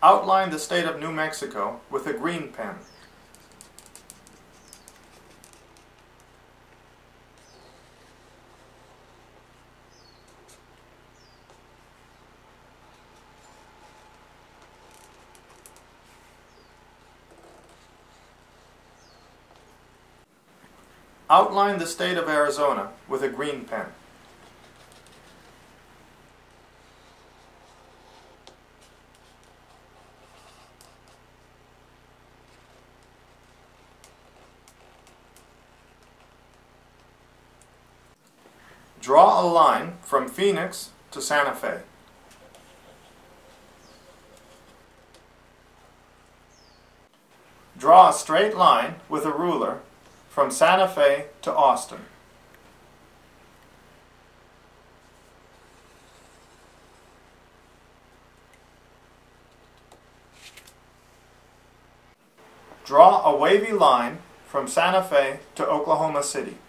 Outline the state of New Mexico with a green pen. Outline the state of Arizona with a green pen. Draw a line from Phoenix to Santa Fe. Draw a straight line with a ruler from Santa Fe to Austin. Draw a wavy line from Santa Fe to Oklahoma City.